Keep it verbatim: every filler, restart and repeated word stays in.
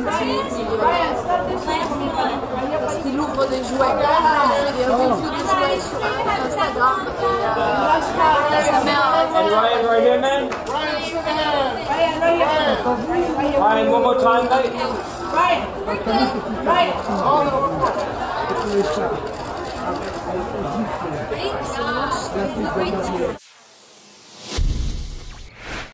petits, puis parce qu'il ouvre des jouets grands, il fait des reviews de jouets sur Instagram. Et euh, ça met un... And Ryan, right here, man. Ryan, one more time, mate. Ryan, Ryan, all over.